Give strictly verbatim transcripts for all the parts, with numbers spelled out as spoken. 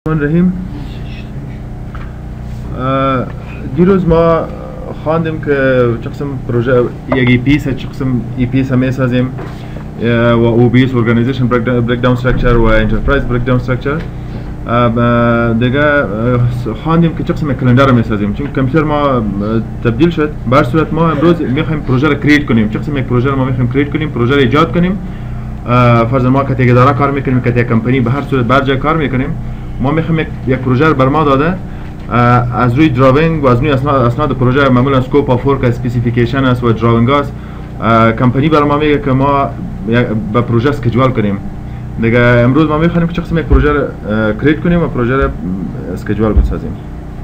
الرحمن الرحیم. دیروز ما خواندیم که چه قسم پروژه یک ای پی چه قسم ای پی می سازیم و او بی اس Organization Breakdown Structure و Enterprise Breakdown Structure. دیگه خواندیم که چه قسم کلندر می سازیم، چون کامپیوتر ما تبدیل شد. بر صورت ما امروز میخوایم پروژه را کرییت کنیم. چه قسم یک پروژه را ما میخوایم کرییت کنیم، پروژه را ایجاد کنیم. فرض ما که یک اداره کار میکنیم، که یک کمپانی به هر صورت بر جای کار میکنیم، ما میخوایم یک پروژه رو بر ما داده از روی دراوینگ و از روی اسناد اسناد پروژه، معمولا سکوپ آف ورک، اسپسیفیکیشن است و دراوینگ است. کمپانی بر ما میگه که ما به پروژه اسکیجول کنیم. دیگه امروز ما میخوایم که چه قسم یک پروژه رو کرییت کنیم و پروژه رو اسکیجول بسازیم.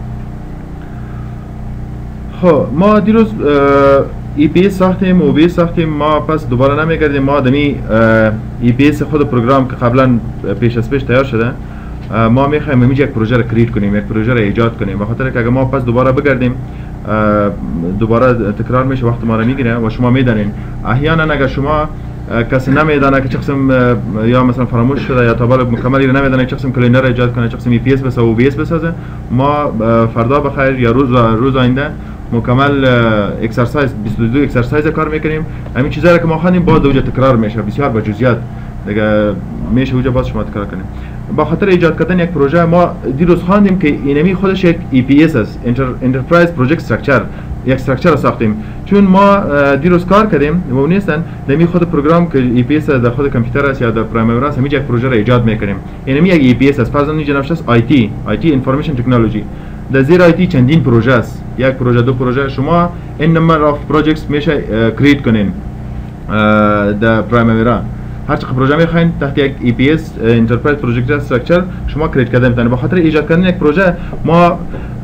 خب ما دیروز ای پی اس ساختیم، او بی اس ساختیم. ما پس دوباره نمیگردیم، ما دمی ای پی اس خود پروگرام که قبلا پیش از پیش تیار شده، ما میخوایم همینجا یک پروژه را کرییت کنیم، یک پروژه را ایجاد کنیم. بخاطر که اگه ما پس دوباره بگردیم دوباره تکرار میشه، وقت ما را میگیره و شما میدانین احیانا اگر شما کسی نمیدانه که چه قسم یا مثلا فراموش شده یا تا بالا مکملی نمیدانه چه قسم کلینر ایجاد کنه، چه قسم ای پی اس بسازه، او بی اس بسازه، ما فردا بخیر یا روز روز آینده مکمل اکسرسایز بیست و دو اکسرسایز کار میکنیم. همین چیزا که ما خوانیم باز دوجا تکرار میشه، بسیار با جزئیات دیگه میشه اوجا باز شما تکرار کنیم. با خاطر ایجاد کردن یک پروژه ما دیروز خواندیم که اینمی خودش یک ای پی اس است، انترپرایز پروژکت استراکچر، یک استراکچر ساختیم. چون ما دیروز کار کردیم و نیستن نمی خود پروگرام که ای پی اس در خود کامپیوتر است یا در پرایمری است، همین یک پروژه را ایجاد میکنیم. اینمی یک ای پی اس است. فرضاً اینجا نوشته است آی تی، آی تی انفورمیشن تکنولوژی. در زیر آی تی چندین پروژه است، یک پروژه، دو پروژه. شما این نمبر اف پروژکتس میشه کرییت کنین در پرایمری. هر چقدر پروژه میخواین تحت یک ای پی اس انترپرایز پروژکت استراکچر شما کرییت کردن میتونید. به خاطر ایجاد کردن یک پروژه ما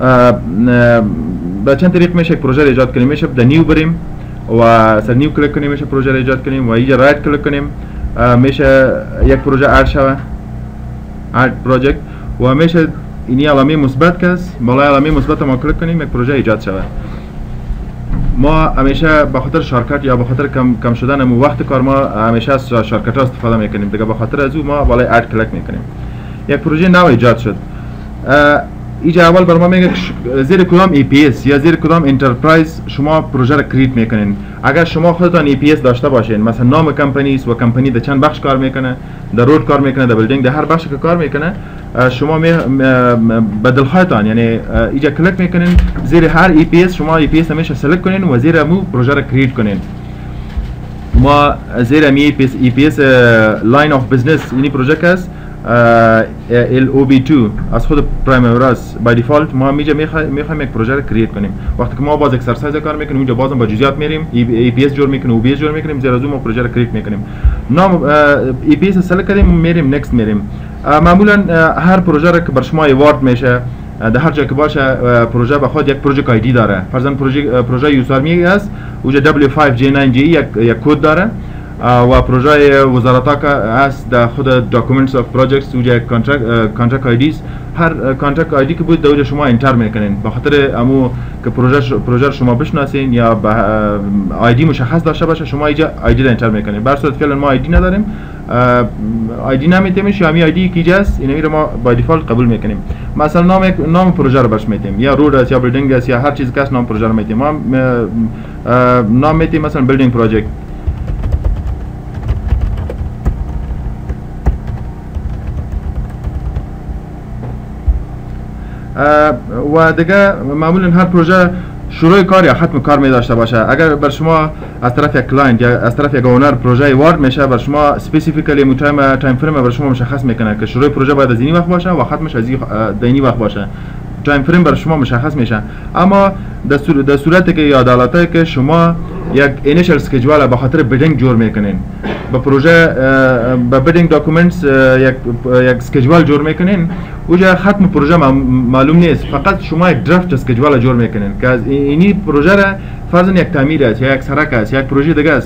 به چند طریق میشه یک پروژه را ایجاد کنیم. میشه در نیو بریم و سر نیو کلیک کنیم، میشه پروژه را ایجاد کنیم و اینجا رایت کلیک کنیم، میشه یک پروژه اد شوه، اد پروژکت، و میشه اینی علامه مثبت کس بالای علامه مثبت ما کلیک کنیم یک پروژه ایجاد شوه. ما همیشه به خاطر شارکت یا به خاطر کم کم شدن وقت کار ما همیشه از شارکت ها استفاده میکنیم. دیگه به خاطر از او ما بالای اد کلیک میکنیم. یک پروژه نو ایجاد شد. اینجا اول بر ما میگه زیر کدام ای پی اس یا زیر کدام انترپرایز شما پروژه را کرییت میکنین. اگر شما خودتان ای پی اس داشته باشین، مثلا نام کمپانی است و کمپانی در چند بخش کار میکنه، در رود کار میکنه، در بیلدینگ، در هر بخشی که کار میکنه، شما می بدل خواهتان یعنی اینجا کلیک میکنین زیر هر ای پی اس، شما ای پی اس همیشه سلکت کنین و زیر مو پروژه را کرییت کنین. ما زیر می ای پی اس لاین اف بزنس اینی پروژه است ال او بی دو از خود پرایمری است. بای دیفالت ما میجا میخوایم یک پروژه را کرییت کنیم. وقتی که ما باز اکسرسایز کار میکنیم اونجا بازم با جزئیات میریم، ای پی اس جور میکنیم، او بی اس جور میکنیم، زیر از اون ما پروژه را کرییت میکنیم. نام ای پی اس سلکت کردیم، میریم نکست میریم. معمولا هر پروژه را که بر شما ایوارد میشه در هر جا که باشه پروژه به خود یک پروژه آی دی داره. فرضاً پروژه پروژه یوسارمی است، اونجا دبلیو پنج جی نه جی یک یک کد داره و پروژه وزارت ها است در خود داکومنتس اف پروجکتس اونجا کانترکت کانترکت آی دیز. هر کانترکت آی دی که بود در اونجا شما انتر میکنین. به خاطر امو که پروژه پروژه شما بشناسین یا آی دی مشخص داشته باشه شما اینجا آی دی را انتر میکنین. بر صورت فعلا ما آی دی نداریم، آی دی نمیتیم، شامی آی دی کی جاست اینمی رو ما با دیفالت قبول میکنیم. مثلا نام نام پروژه رو برش میتیم، یا رود است یا بیلدینگ است یا هر چیز که است نام پروژه رو میتیم. ما نام میتیم مثلا بیلدینگ پروژکت. و دیگه معمولا هر پروژه شروع کار یا ختم کار می داشته باشه. اگر بر شما از طرف یک کلاینت یا از طرف یک اونر پروژه وارد میشه، بر شما اسپسیفیکلی متایم تایم فریم بر شما مشخص میکنه که شروع پروژه باید از اینی وقت باشه و ختمش از اینی وقت باشه. تایم فریم بر شما مشخص میشه. اما در صورتی که یا حالتی که شما یک اینیشل اسکیجول به خاطر بیلدینگ جور میکنین، با پروژه با بیلدینگ داکومنتس یک یک اسکیجول جور میکنین، اونجا ختم پروژه معلوم نیست، فقط شما یک درافت اسکیجول جور میکنین که از اینی پروژه را فرضاً یک تعمیر است یا یک سرک است یا یک پروژه دیگه است.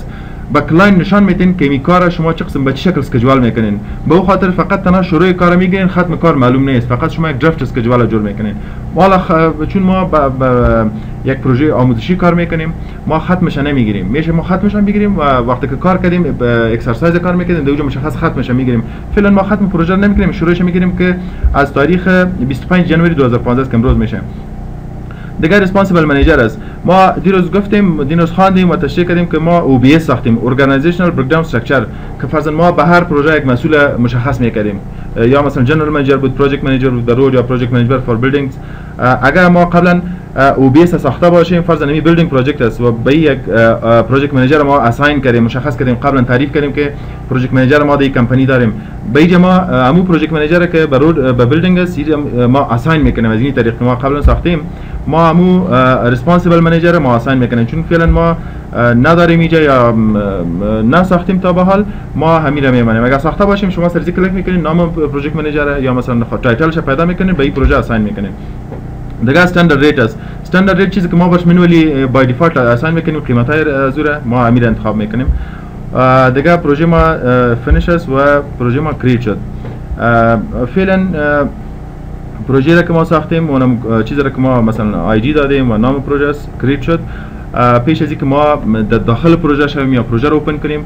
با کلاین نشان میدین که این کار شما چه قسم به چه شکل اسکیجول میکنین. به او خاطر فقط تنها شروع کار میگیرین، ختم کار معلوم نیست، فقط شما یک درافت اسکیجول جور میکنین. ما خ... چون ما با, با یک پروژه آموزشی کار میکنیم، ما ختمش نمیگیریم. میشه ما ختمش هم بگیریم و وقتی که کار کردیم اکسرسایز کار میکنیم در اونجا مشخص ختمش میگیریم. فعلا ما ختم پروژه نمیگیریم، شروعش میگیریم که از تاریخ بیست و پنج ژانویه دو هزار و پانزده که امروز میشه. دیگر ریسپانسیبل منیجر است. ما دیروز گفتیم، دیروز خواندیم و تشریح کردیم که ما او بی اس ساختیم، ارگانایزیشنال بریکداون استراکچر، که فرضاً ما به هر پروژه یک مسئول مشخص میکردیم. یا مثلا جنرال منیجر بود، پروژکت منیجر بود در رود، یا پروژکت منیجر فور بیلدینگز. اگر ما قبلا او بی اس ساخته باشیم، فرضاً این بیلدینگ پروژکت است و به یک پروژکت منیجر ما اساین کردیم، مشخص کردیم، قبلا تعریف کردیم که پروژکت منیجر ما در کمپانی داریم. به اینجا ما همون پروژکت منیجر که به رود به بیلدینگ است ما اساین میکنیم. از این طریق ما قبلا ساختیم، ما همو ریسپانسیبل منیجر ما اساین میکنیم، چون فعلا ما نداریم اینجا یا نساختیم تا به حال، ما همین رو میمانیم. اگر ساخته باشیم شما سرزی کلیک میکنید، نام پروژکت منیجر یا مثلا تایتلش پیدا میکنید، به این پروژه اساین میکنید. دیگه استاندارد ریت است. استاندارد ریت چیزی که ما باش منولی بای دیفالت اساین میکنیم، قیمت های زوره ما همین رو انتخاب میکنیم. دیگه پروژه ما فینیش است و پروژه ما کریت شد. فعلا پروژه را که ما ساختیم، اونم چیزی را که ما مثلا آی دی دادیم و نام پروژه است کریت شد. پیش از اینکه ما در داخل پروژه شویم یا پروژه رو اوپن کنیم،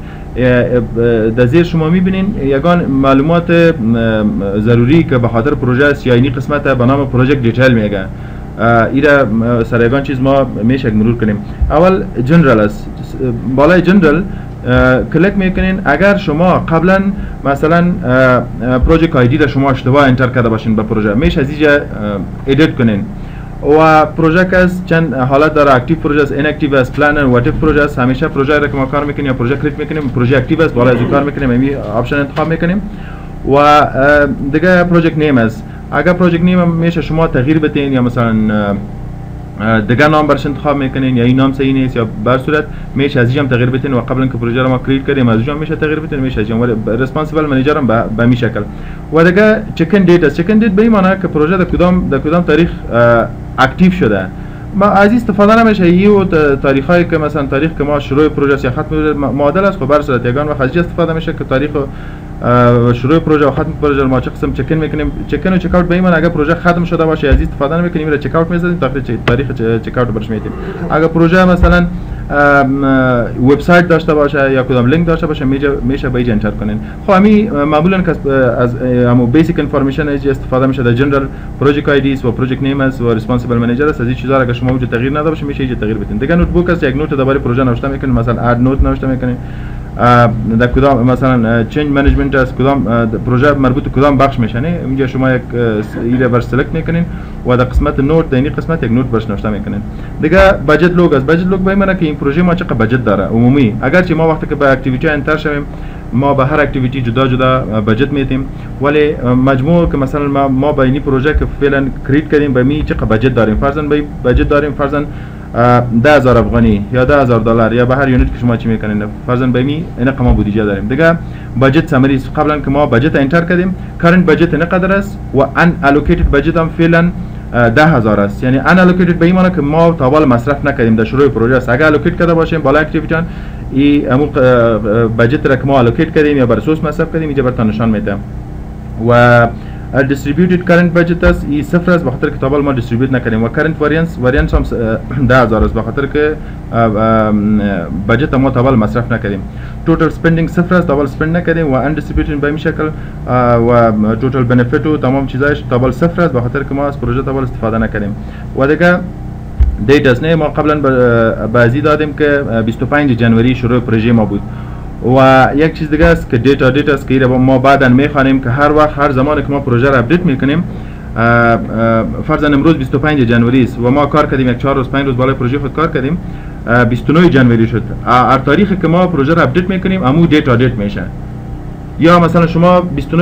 در زیر شما میبینین یگان معلومات ضروری که به خاطر پروژه است یا اینی قسمت به نام پروژکت دیتیل میگه. ایره سر یگان چیز ما میشه مرور کنیم. اول جنرال است. بالای جنرال کلیک میکنین. اگر شما قبلا مثلا پروژکت آی دی را شما اشتباه انتر کرده باشین به پروژه، میشه از اینجا ادیت کنین و پروژه از چند حالت داره، اکتیو پروژه است، این اکتیو است، پلنر و اتیو پروژه است. همیشه پروژه را که ما کار میکنیم یا پروژه کریت میکنیم، پروژه اکتیو است، بالا از اون کار میکنیم، این آپشن انتخاب میکنیم. و دیگه پروژکت نیم است. اگر پروژکت نیم میشه شما تغییر بدین یا مثلا دیگه نام برش انتخاب میکنین یا این نام صحیح نیست یا بر صورت میشه از اینجا تغییر بدین و قبلا که پروژه رو ما کریت کردیم از اینجا میشه تغییر بدین، میشه از اینجا ریسپانسیبل منیجر هم به می شکل. و دیگه چکن دیت است. چکن دیت به این معنی که پروژه در کدام در کدام تاریخ اکتیو شده. ما از این استفاده نمیشه یه تاریخایی که مثلا تاریخ که ما شروع پروژه یا ختم معادل است، خب بر صورت یگان و خارجی استفاده میشه که تاریخ شروع پروژه و ختم پروژه ما چه قسم چکن میکنیم. چکن و چک اوت به این معنی اگر پروژه ختم شده باشه از این استفاده نمیکنیم، میره چک اوت میذاریم، تاریخ چک اوت برش میدیم. اگر پروژه مثلا وبسایت داشته باشه یا کدام لینک داشته باشه میشه میشه به اینجا انتر کنین. خب همین معمولا از همو بیسیک انفورمیشن از استفاده میشه در جنرال پروژکت آی دیز و پروژکت نیم است و ریسپانسیبل منیجر است. از این چیزا اگر شما اونجا تغییر نداده باشه میشه اینجا تغییر بدین. دیگه نوت بوک است، یک نوت درباره پروژه نوشته میکنین، مثلا اد نوت نوشته میکنین. در کدام مثلا چنج منیجمنت است، کدام پروژه مربوط به کدام بخش میشنه، اینجا شما یک ایره بر سلکت میکنین و در قسمت نوت در این قسمت یک نوت برش نوشته میکنین. دیگه بجت لوگ است. بجت لوگ به معنی که این پروژه ما چقدر بجت داره عمومی. اگرچه ما وقتی که به اکتیویتی انتر شویم ما به هر اکتیویتی جدا جدا بجت میتیم، ولی مجموع که مثلا ما ما به این پروژه که فعلا کریت کردیم به می چقدر بجت داریم، فرضاً به بجت داریم فرضاً ده هزار افغانی یا ده هزار دلار یا به هر یونیت که شما چی میکنین، فرضاً به می این رقم بودجه داریم. دیگه بجت سمری قبلا که ما بجت انتر کردیم، کرنت بجت اینقدر است و ان الوکیتد بجت هم فعلا ده هزار است. یعنی ان الوکیتد به این معنی که ما تا حالا مصرف نکردیم در شروع پروژه است. اگر الوکیت کرده باشیم بالا اکتیویتی ای همون بجت را که ما الوکیت کردیم یا بر اساس مصرف کردیم اینجا براتون نشان میدم. و distributed current budget است، ای صفر است بخاطر که تا حالا ما دیستریبیوت نکردیم. و current variance variance هم ده هزار است بخاطر که بجت ما تا حالا مصرف نکردیم. total spending صفر است، تا حالا spend نکردیم. و undistributed به این شکل و total benefit و تمام چیزایش تا حالا صفر است بخاطر که ما از پروژه تا حالا استفاده نکردیم. و دیگه دیت است. نه ما قبلا بازی دادیم که بیست و پنج ژانویه شروع پروژه ما بود. و یک چیز دیگه است که دیتا دیتا است که ما بعدا میخوانیم که هر وقت هر زمانی که ما پروژه را اپدیت میکنیم، فرضاً امروز بیست و پنج ژانویه است و ما کار کردیم یک چهار روز پنج روز بالای پروژه خود کار کردیم، بیست و نه ژانویه شد. هر تاریخی که ما پروژه را اپدیت میکنیم همون دیتا دیت میشه. یا مثلا شما بیست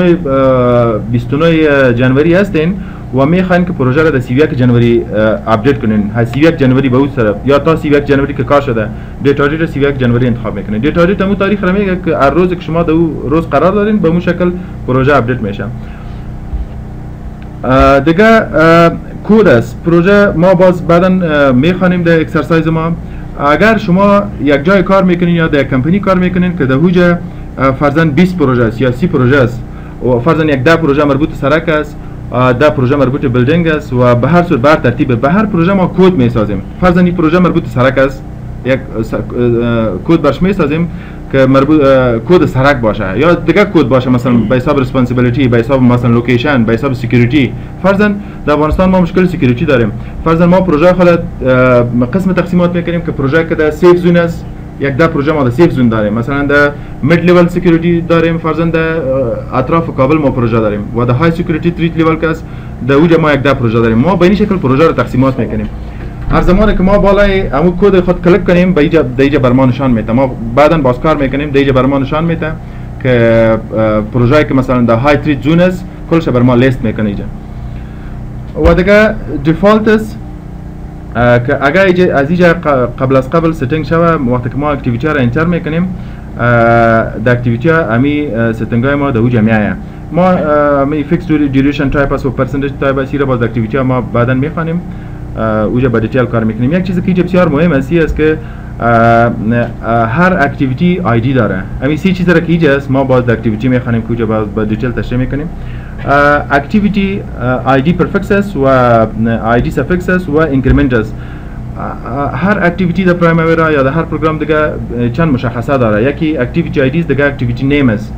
و نه ژانویه هستین و میخواین که پروژه را در سی و یک ژانویه اپدیت کنین، ها سی و یک ژانویه به اون طرف یا تا سی و یک ژانویه که کار شده دیتا دیت سی و یک ژانویه انتخاب میکنین. دیتا دیت همون تاریخ را میگه که هر روزی که شما در اون روز قرار دارین به اون شکل پروژه اپدیت میشه. دیگه کد است. پروژه ما باز بعدا میخوانیم در اکسرسایز ما اگر شما یک جای کار میکنین یا در کمپانی کار میکنین که در هوجه فرضاً بیست پروژه است یا سی پروژه است و فرضاً یک ده پروژه مربوط سرک است، ده پروژه مربوط بیلدینگ است و به هر صورت بر ترتیب به هر پروژه ما کد میسازیم. فرضاً این پروژه مربوط سرک است، یک کد برش میسازیم که مربوط کد سرک باشه یا دیگه کد باشه، مثلا به حساب ریسپانسیبیلیتی، به حساب مثلا لوکیشن، به حساب سکیوریتی. فرضاً در افغانستان ما مشکل سکیوریتی داریم. فرضاً ما پروژه خالد قسم تقسیمات میکنیم که پروژه که در سیف زون است، یک ده پروژه ما در سیف زون داریم، مثلا در مید لیول سکیوریتی داریم، فرضاً در اطراف کابل ما پروژه داریم و در های سکیوریتی تریت لیول که است در اوج ما یک ده پروژه داریم. ما به این شکل پروژه رو تقسیمات میکنیم. هر زمانی که ما بالای همون کد خود کلیک کنیم به اینجا دیگه بر ما نشان میده. ما بعداً باز کار میکنیم دیگه بر ما نشان میده که پروژه‌ای که مثلا در های تریت زون است کلش بر ما لیست میکنه اینجا. و دیگه دیفالت است که اگر ایجا از اینجا قبل از قبل ستینگ شوه وقتی که ما اکتیویتی را انتر میکنیم در اکتیویتی امی ستینگ های ما در اوج میایه. ما می فیکس دیوریشن تایپ است و پرسنتیج تایپ است را باز اکتیویتی ما بعداً میخوانیم اوجا با دیتیل کار میکنیم. یک چیزی که بسیار مهم است است که هر اکتیویتی آیدی داره. همین سه چیز را که اینجا است ما باز اکتیویتی میخوانیم که اوجا باز با دیتیل تشریح میکنیم. اکتیویتی آیدی پرفکس است و آیدی سفیکس است و اینکریمنت است. هر اکتیویتی در پرایمری یا در هر پروگرام دیگه چند مشخصه داره. یکی اکتیویتی آیدی است، دیگه اکتیویتی نیم است.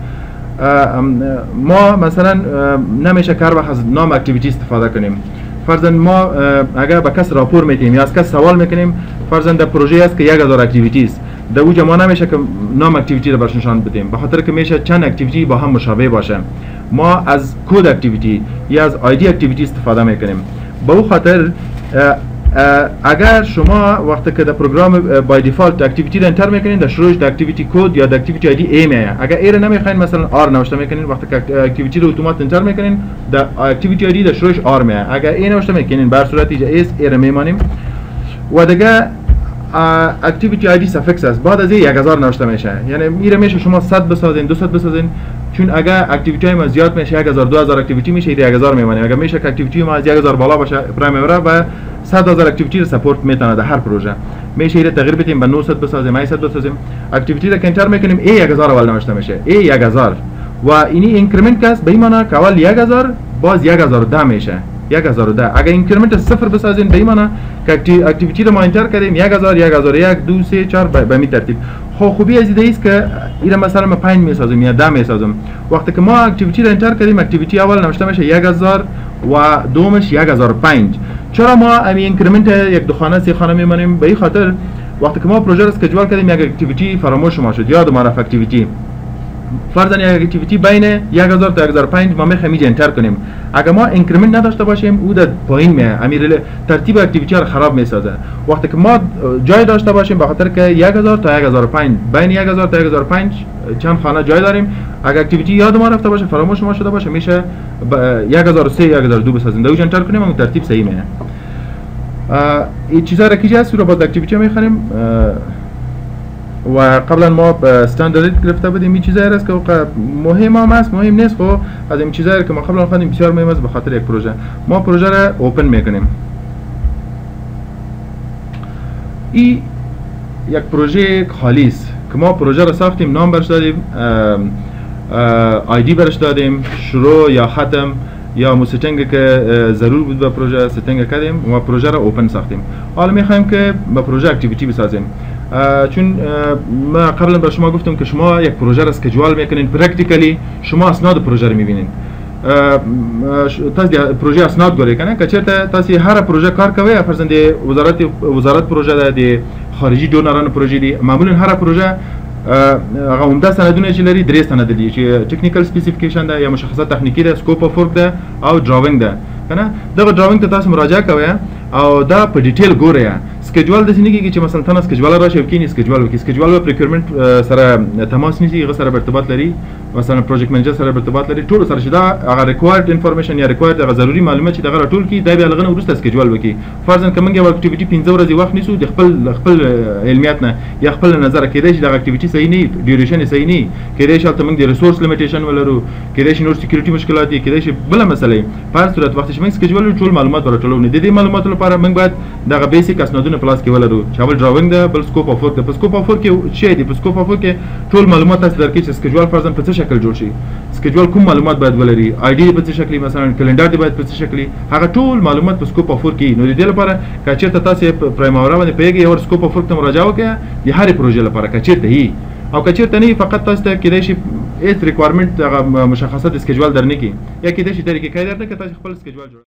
ما مثلا نمیشه کار وقت از نام اکتیویتی استفاده کنیم. فرضاً ما اگر با کس راپور میتیم یا از کس سوال میکنیم، فرضاً در پروژه است که یک هزار اکتیویتی است، در اوج ما نمیشه که نام اکتیویتی رو برش نشان بدیم به خاطر که میشه چند اکتیویتی با هم مشابه باشه. ما از کد اکتیویتی یا از آیدی اکتیویتی استفاده میکنیم. به او خاطر اگر شما وقتی که در پروگرام بای دیفالت اکتیویتی رو انتر میکنین در شروعش در اکتیویتی کد یا در اکتیویتی آیدی ای میایه. اگر ای رو نمیخواین مثلا آر نوشته میکنین، وقتی که اکتیویتی رو اتومات انتر میکنین در اکتیویتی آیدی در شروعش آر میایه. اگر ای نوشته میکنین بر صورت ایجا ایس ای رو میمانیم. و دیگه اکتیویتی آیدی سفیکس است، بعد از این یک هزار نوشته میشه. یعنی میره میشه شما صد بسازین، دویست بسازین، چون اگر اکتیویتی های ما زیاد میشه یک هزار دو هزار اکتیویتی میشه یک هزار میمونه. اگر میشه که اکتیویتی ما از یک هزار بالا باشه پرایمری و صد هزار اکتیویتی رو سپورت میتونه در هر پروژه. میشه اینو تغییر بدیم به نهصد بسازیم، هشتصد بسازیم. اکتیویتی رو که انتر میکنیم ای یک هزار اول نوشته میشه، ای یک هزار و اینی اینکریمنت است به این معنی که اول یک هزار باز یک هزار و ده میشه. یک هزار و ده اگر اینکریمنت صفر بسازین به این معنی که اکتیویتی رو ما انتر کردیم یک هزار یک هزار و یک دو سه چهار به می ترتیب. خب خوبی از ایده است که اینا مثلا ما پنج میسازیم یا ده میسازیم. وقتی که ما اکتیویتی رو انتر کردیم اکتیویتی اول نوشته میشه یک هزار و دومش یک هزار و پنج. چرا ما امی اینکریمنت یک دو خانه سه خانه میمانیم؟ به این خاطر وقتی که ما پروژه رو اسکیجول کردیم یک اکتیویتی فراموش ما شد، یاد ما رفت اکتیویتی. فرضاً یک اکتیویتی بین یک هزار تا یک هزار و پنج ما میخوایم اینجا انتر کنیم. اگر ما اینکریمنت نداشته باشیم او در پایین میاد، امیر ترتیب اکتیویتی رو خراب میسازه. وقتی که ما جای داشته باشیم به خاطر که یک هزار تا یک هزار و پنج بین یک هزار تا یک هزار و پنج چند خانه جای داریم، اگر اکتیویتی یاد ما رفته باشه فراموش ما شده باشه میشه یک هزار و سه یک هزار و دو بسازیم، در اونجا انتر کنیم اون ترتیب صحیح میاد. این چیزا را که هست رو با اکتیویتی میخریم و قبلا ما استاندارد گرفته بودیم. این چیزایی است که مهم هم است مهم نیست، خب از این چیزایی که ما قبلا خواندیم بسیار مهم است به خاطر یک پروژه. ما پروژه را اوپن میکنیم. این یک پروژه خالی است که ما پروژه را ساختیم، نام برش دادیم، آیدی برش دادیم، شروع یا ختم یا مو ستینگ که ضرور بود به پروژه ستینگ کردیم و پروژه را اوپن ساختیم. حالا میخوایم که به پروژه اکتیویتی بسازیم. چون ما قبلا به شما گفتم که شما یک پروژه را اسکیجول میکنین، پرکتیکلی شما اسناد پروژه رو میبینین. تاسی پروژه اسناد گوری کنه که چرته تاسی هر پروژه کار کوي فرضاً دی وزارت وزارت پروژه ده دی خارجي دونران پروژه دی معمولا هر پروژه هغه عمده سندونه چې لري درې سند دي چې ټیکنیکل سپیسیفیکیشن ده یا مشخصات تخنیکی ده، سکوپ اف ورک ده او دراونګ ده کنه. دغه دراونګ ته تاسو مراجعه کوئ او دا په ډیټیل ګورئ. سکیجول د سینګي چې مثلا تاسو سکیجول راشي وکینی سکیجول وکي سکیجول په پریکورمنت سره تماس نیسي، هغه سره ارتباط لري، مثلا پروجیکټ منیجر سره ارتباط لري، ټول سره شدا هغه ریکوایرډ انفارمیشن یا ریکوایرډ هغه ضروري معلومات چې دغه ټول کی دا به لغنه ورسته سکیجول وکي. فرضاً کومه یو اکټیویټي پنځه ورځې وخت نیسو د خپل خپل علمیات نه یا خپل نظر کېدای شي دغه اکټیویټي صحیح نه ډیوریشن صحیح نه کېدای شي تل موږ د ریسورس لیمیټیشن ولرو، کېدای شي نور سکیورټي مشکلات دي، کېدای شي بل مسله. په هر صورت وخت چې موږ سکیجول ټول معلومات ورټولو نه د دې معلوماتو لپاره موږ باید دغه بیسیک اسنادونه ډیوایسونه په لاس کې ولرو چې اول ډراونګ ده بل سکوپ اف ورک ده. په سکوپ اف ورک کې شی دی، په سکوپ اف ورک کې ټول معلومات تاسو درکې چې سکیجول فرضاً په څه شکل جوړ شي، سکیجول کوم معلومات باید ولري، آی ډي په څه شکل، مثلا کلندر دی باید په څه شکل، هغه ټول معلومات په سکوپ اف ورک کې. نو د دې لپاره که چېرته تاسو پرایماورا باندې پیږئ یو سکوپ اف ورک ته مراجعه وکړئ د هرې پروژې لپاره که چېرته هي، او که چېرته نه فقط تاسو ته کېدای شي هېڅ ریکوایرمنټ هغه مشخصات سکیجول درنه کړي، یا کېدای شي طریقې کار درنه کړي تاسو خپل سکیجول جوړ